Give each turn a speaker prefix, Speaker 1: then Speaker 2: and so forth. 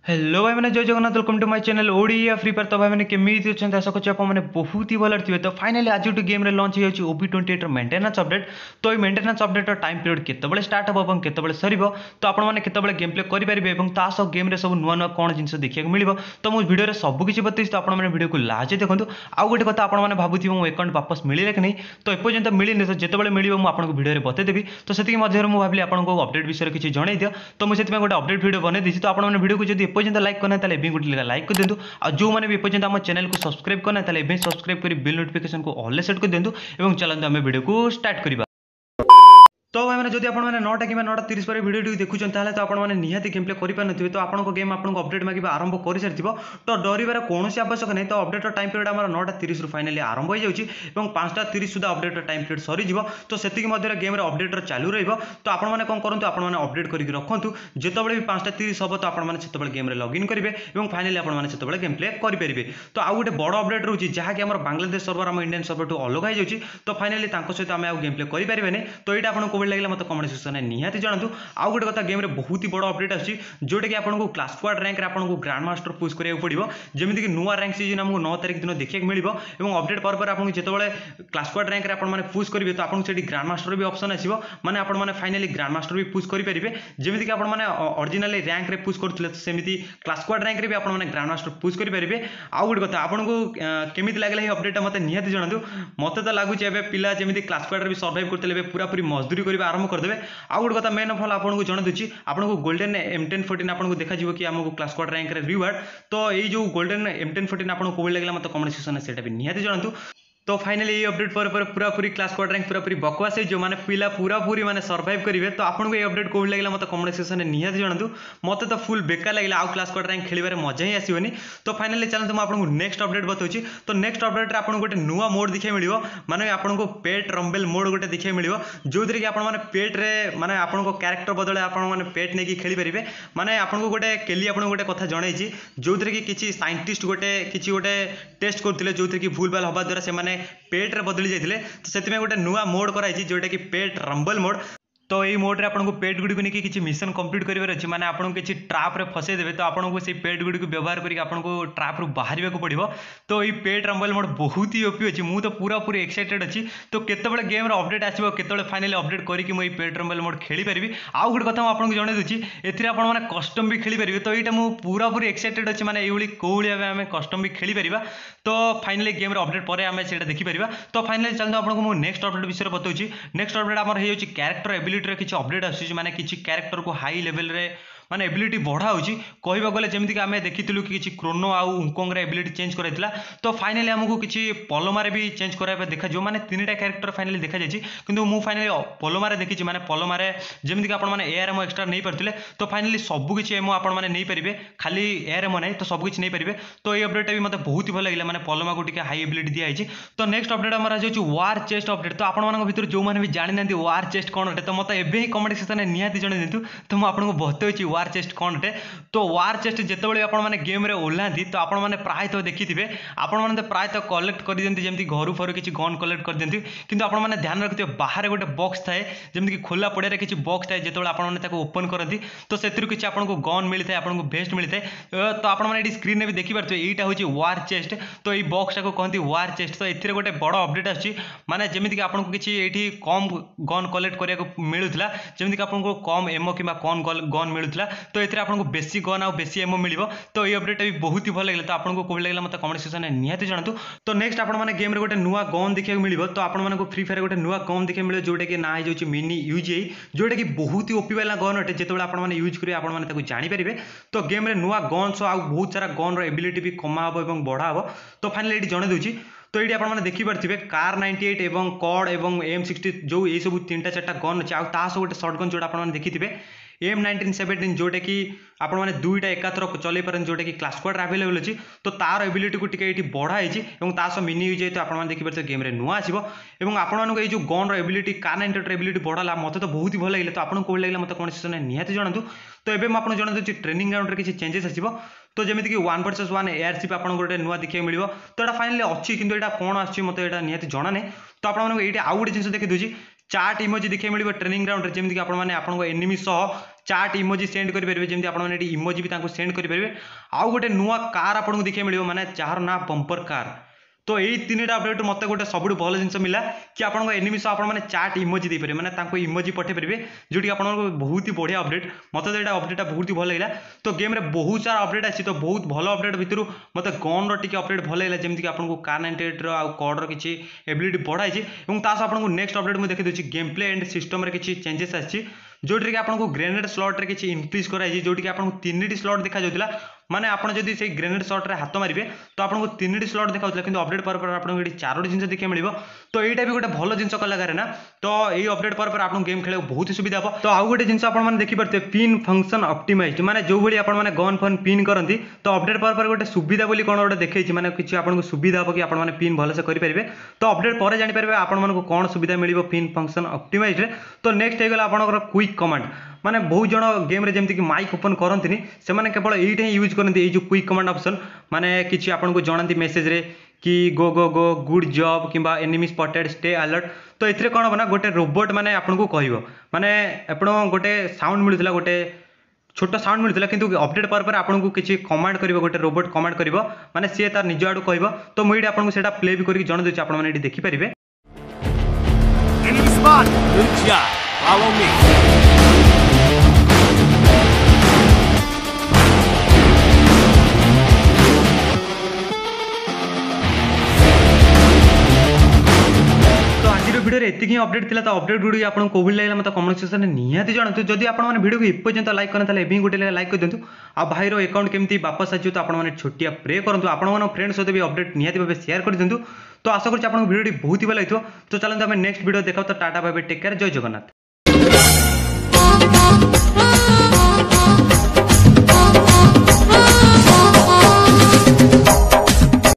Speaker 1: Hello भाई मैंने जय Jagannath welcome to my channel Odia Free Fire. तो भाई मैंने केमी अच्छा आशा करছি आपने बहुत ही भल थे। तो फाइनाली आज गोटे गेम लंच हो OB28 मेंटेनेंस अपडेट। तो ये मेंटेनेंस अपडेट टाइम पीरियड केतबेले स्टार्ट हो और केतबेले सरिबो तो आपने केतबेले गेम प्ले करेंगे और गेम रे सब नुआ नुआ कौन जिन देखा मिले। तो मुझे वीडियो सब किसी बताई तो आपने वीडियो को लास्ट देखो। आउ गोटे कथा आपने भावुथे मो अकाउंट वापस मिले कि नहीं तो एपर्यंत मिलनी। तो जिते मिले मुझे आपको वीडियो बतईदेवी। तो से मध्य मुझे भाविली आपको अपडेट विषय किसी जन दियो। तो मुझे गोटे अपडेट वीडियो बनई दी। तो आपने वीडियो को जब एपर्यंत लाइक करना ताले गोटे लाइक कर दिंतु। आ जो मैंने भी एपर्यंत आम चैनल को सब्सक्राइब करना ताले सब्सक्राइब कर बिल नोटिफिकेशन को ऑल सेट कर दिंतु। एवं चलते आम वीडियो को स्टार्ट करवा। तो भाई मैंने जब आप 9टा कि 9:30 पर वीडियो देखुं तो आपने निहाती गेम प्ले करेंगे। तो आपको गेम आपको अपडेट मांगे आरंभ कर सारी तो डर कौन आवश्यक नहीं। तो अपडेट टाइम पीरियड आम 9:30 फाइनाली आरंभ हो जाए 5:30 सुधा अपडेट टाइम पीरियड सरीज। तो से गेम अपडेट चालू रहा। तो आपने कौन करूँ आपने अपडेट करके रखुँ जितेबाला भी 5:30 हम तो आपने गेम लॉगिन करेंगे और फाइनाली आपने गेम प्ले करेंगे। तो आउ गोटे बड़ अपडेट रोचे जहाँकि बांग्लादेश सर्वर आम इंडियन सर्वर ठूँ अलग हो जाए। तो फाइनाली सहित आम गेम प्ले करें। तो ये आपको लगे मतलब कमेंट सेक्शन में निहाती जनातु। आउ गोटे कथा गेम बहुत ही बड़ अपडेट आसी जोटा कि आपको क्लास स्क्वाड रैंक आपको ग्रांड मास्टर पुश करा पड़ो। जमीक कि नुआ रैंक सीजन आमको 9 तारीख दिन देखा मिले और अपडेट पर आपको जितेबाला क्लास स्क्वाड रैंक आपने पुश करेंगे तो आपको ग्रांड मास्टर भी ऑप्शन आसो मैंने आपने फाइनाली ग्रांड मास्टर भी पुश करेंगे। जमीक आपने ओरिजिनल रैंक रे पुश करते सेमती क्लास स्क्वाड रैंक भी आपने ग्रांड मास्टर पुश करेंगे। आउ गोटे कथा आपको केमी लगे अपडेट मत निहाती जनातु। मत तो लगुच पिला जमी क्लास स्क्वाड भी सर्वाइव करते पूरा पूरी मजदूरी करवा आरंभ करदे। आउ गोटे कथा मेन अफ ऑल आपको जन दूसरी आपको गोल्डन M1014 आपको देखा कि आमको क्लास स्क्वाड रैंक रिवार्ड। तो ये जो गोल्डन M1014 आपको कौन लगे मतलब कमेंट सेक्शन में भी निहाती जनातु। तो फाइनाली ये अपडेट पर पूरा पूरी क्लास स्क्वाड रैंक पूरा पूरी बकवास है जो मैंने पिला पूरा पूरी मैंने सर्वाइव करेंगे। तो आपको ये अपडेट कौन लगे मतलब कमेंट सेक्शन में निहाती जनातु। मत तो फुल बेकार लगे आउ क्लास स्क्वाड रैंक खेल मजा ही आसोनी। तो फाइनाली चलते मुझे आपको नेक्स्ट अपडेट बताऊँ। तो नेक्स्ट अपडेट आपको गोटे नुआ मोड देखा मिले माने आपको पेट रंबेल मोड गोटे देखा मिले जो थी कि आपने पेट्रे माने आपको क्यारेक्टर बदले आपने पेट नहीं खेली पारे। माने आपको गोटे केली आपको गोटे कथा जनई जो थी कि किसी साइंटिस्ट गोटे किसी गोटे टेस्ट करते जो थी कि भूल भाल हवा द्वारा से पेट रे बदली जाते। तो से गोटे नुआ मोड कराई जोटा कि पेट रंबल मोड। तो ये मोड्रे आपको पेट गुड़ी को लेकिन किसी मिशन कंप्लीट करार अच्छे मैंने आपको किसी ट्राप रे फसई देवे। तो आपको से पेट गुड़ी को व्यवहार करके आपको ट्राप रु बाहर पड़ो। तो ये पेट रंबल मोड बहुत ही ओपी अच्छी मुझे तो पूरा पूरी एक्साइटेड अच्छी। तो केतबेले गेम अपडेट आसो केतबेले फाइनाली अपडेट करके मुझे पेट रंबल मोड खेली पारि। आउ गोटे कथा आपको जन दूसरी एथिरे आपण माने कस्टम भी खेली पारे। तो यहाँ मुझे पूरा पूरी एक्साइटेड अच्छी मैंने ये कौन आम कस्टम भी खेली पार। तो फाइनाली गेम अपडेट पर आम से देखीपर। तो फाइनाली चलते आपको मुझे नेक्स्ट अपडेट विषय बताऊँ। नेक्स्ट अपडेट आम हो क्यारेक्टर एबिलिटी किसी अपडेट आसूँ माने किसी क्यारेक्टर को हाई लेवल रे माने एबिलिटी बढ़ा होची कहबा गले जमीक आम देखी कि क्रोनो आउ उंकोंग एबिलिटी चेंज कराइला। तो फाइनाली आमको किसी पलोमारे भी चेंज कराइबा देखा जो माने 3टा क्यारेक्टर फाइनाली देखा जायछि। किंतु मु फाइनाली पलोमारे देखी माने पलोमारे जमीक आपण माने एआर एमओ एक्स्ट्रा नहीं पारथिले। तो फाइनाली सब किसी एमओ आपण माने नहीं पारिबे खाली एआर एमओ नहीं तो सब किसी नहीं पारिबे। तो ये अपडेट भी मतलब बहुत ही भल लगे माने पलोमा को टिके हाई एबिलिटी दिया है। तो नेक्स्ट अपडेट आमर आज वार चेस्ट अपडेट। तो आपण मानक भितर जो माने भी जानि नांती वार चेस्ट कोन अटे तो मते एबे ही कमेंट सेक्शन में निहाती जण दिंतु। तो मु आपको बतौछि वार चेस्ट कोन अटे। तो वार चेस्ट जितेबाला आपण माने गेम रे ओल्हांती तो आपण माने प्रायतः देखिथिबे आपण माने तो प्रायतः कलेक्ट कर दियंती जेमती घर फर किसी गन कलेक्ट कर दियंती। किंतु आपण माने ध्यान रखिथिबे बाहर गोटे बॉक्स थाए जेमती कि खोला पड़िया रे किसी बॉक्स थाए जितेबाला आपण माने ताको ओपन करंती तो सेतिरु किछि आपनको गन मिलथाय आपनको वेस्ट मिलथाय। तो आपण माने एडी स्क्रीन रे भी देखि पारथि एटा होछि वार चेस्ट। तो ये बॉक्स को कहती वार चेस्ट। तो एथिरे गोटे बड़ अपडेट आछि माने जेमिति कि आपनको किछि एठी कम गन कलेक्ट करिया को मिलुथला जेमिति कि आपनको कम एमओ किबा कम गन मिलुथला। तो एथिरे आपनको बेसी गन आ बेसी एमओ मिलिबो। तो ये अपडेट भी बहुत ही भल लागला। तो आपनको कोन लागला मते कमेंट सेक्शन में निहाती जणातु। तो नेक्स्ट आपण माने गेम रे गोटे नुआ गन देखिया मिलिबो। तो आपण मानको फ्री फायर गोटे नुआ गन देखिया मिले जोटा कि ना जाउछि मिनी यूजीआई जोटा कि बहुत ही ओपी वाला गन अटे जेतेबेला आपण माने यूज करिवे आपण माने ताको जानि परिबे। तो गेम रे नुआ गन सो आ बहुत सारा गन रो एबिलिटी भी कमा हबो एवं बढ़ा हबो। तो फाइनली एटी जणे दूची। तो ये आपने देखिपे कार 98 एवं कॉड एवं M60 जो ये सब 3टा 4टा गन अच्छे आउ गोटे सर्ट गन जोटा आपने देखिथे M1917 जोटा कि आपण मैंने 2टा एकाथर चल पारे जोटा कि क्लास स्क्वाड अवेलेबल अच्छी। तो तार एबिलिटी को टिके बढ़ाई और मिनी यूज तो आप देखिए गेम नुआ आसो और आपको ये जो गन एबिलिटी कार 98 एबिलिटी बढ़ाला मत तो बहुत ही भल लगे। तो आपको कौन लगे मतलब कौन सेक्शन निहाती जणातु। तो ये मुझे जन दूसरी ट्रेनिंग ग्राउंड में किसी चेंजेस आसो। तो जमीक कि 1 vs 1 एयरशिप आपको गोटे नुआ देखा मिले। तो यहाँ फाइनाली अच्छी किंतु यहाँ कौन आते निहाती जना नहीं। तो आपको ये आउ गोटे जिन देखी दूसरी चार्ट इमोजी देखा मिले ट्रेनिंग ग्राउंड में जमीक आपको एनिमी सह चाट इमोजी सेंड करेंगे जमी आप इमोजी भी सेंड करेंगे। आउ गोटे नुआ कार आपको देखा मिले माने जार ना बंपर कार। तो यही 3टा अपडेट मत गोटे सब भल जिन मिला कि आप एनिमी सह आप चाट इमोजी दे पारे माने इमोजी पठे पारे जो कि आपको बहुत ही बढ़िया अपडेट मत अपडेटा बहुत ही भल लगा। तो गेम में बहुत सारा अपडेट अच्छी तो बहुत भल अपडेट भितर मत गन रे अपडेट भल लगा जमीक आपको Kar98 कॉड किसी एबिलिटी बढ़ाई आपको नेक्स्ट अपडेट मुझे देखी गेम प्ले एंड सिस्टम किसी चेंजेस आसी जोटी कि आपको ग्रेनेड स्लॉट रे किसी इंक्रीज कराई जोटी कि आपको 3टी स्लॉट देखा जाउतिला माने आपण जदि से ग्रेनेड शॉट रे हाथ मारिबे तो आपको 3टी स्लॉट देखा किंतु अपडेट पर आपको ये 4टी जिन देखा मिल तो यहाँ भी गोटे भल जिन कलाकार ना। तो ये अपडेट पर आपको गेम खेल बहुत ही सुविधा हम। तो आउ गोटे जिन आपने देखिपे पिन फंक्शन ऑप्टिमाइज्ड माने जो भाई आप गन फन पिन करती तो अपडेट पर गोटे सुविधा बोली कौन गोटे देखी माने किसी आपको सुविधा हम कि आपने पिन भलसे करेंगे। तो अपडेट पर जानीपारे आपको कौन सुविधा मिल पिन फंक्शन ऑप्टिमाइज्ड। तो नेक्स्ट होगा आपंकर क्विक कमांड माने बहुत जन गेम रे जमती कि माइक ओपन करती से केवल ये यूज करते जो क्विक कमांड ऑप्शन माने किसी आपको जनाती मेसेज रे कि go go go good job किंबा एनिमी स्पॉटेड स्टे अलर्ट। तो ये कौन हम ना गोटे रोबोट माने आपको कह माने आपड़ गोटे साउंड मिलूला गोटे छोट साउंड मिलूला किंतु अपडेट पर आपको किसी कमांड कर गोटे रोबोट कमांड कर माने सी तार निज आड़ कह। तो मुझे आपको प्ले भी करके जन दूसरी आपने देखिपारे। भिडियो एतिक अपडेट था। तो अपडेट वीडियो आपको कौन लगे मतलब कमेंट सेक्शन में निहाती जनातु। जदि आप वीडियो को एपर्यंत लाइक करते हैं गोटे लाइक कर दिंतु। आ भाईर अकाउंट केमती वापस आसो तो आपने छोटिया प्रे करूँ आपण फ्रेंड सहित भी अपडेट निहाती भाव शेयर कर दिंतु। तो आशा करूँ आपको वीडियो बहुत ही भल लगे। तो चलते आम नेक्स्ट वीडियो देखा। तो tata bye bye take care जय जगन्नाथ।